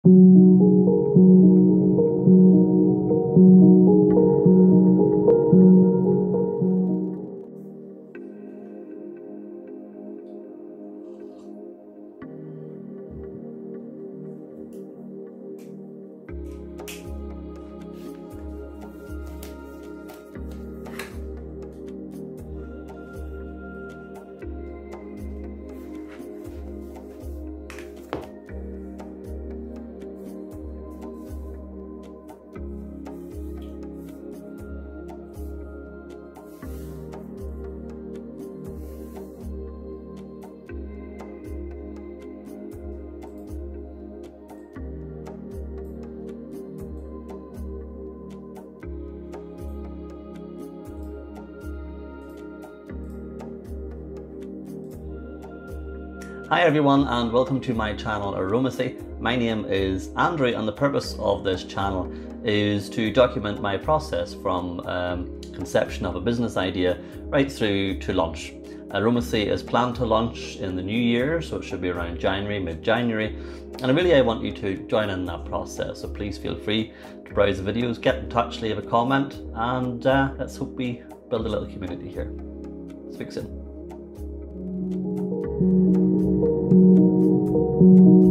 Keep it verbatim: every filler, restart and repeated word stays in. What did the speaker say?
Hi everyone, and welcome to my channel Aromathy. My name is Andrew, and the purpose of this channel is to document my process from um, conception of a business idea right through to launch. Aromathy is planned to launch in the new year, so it should be around January, mid-January, and really I want you to join in that process, so please feel free to browse the videos, get in touch, leave a comment, and uh, let's hope we build a little community here. Speak soon.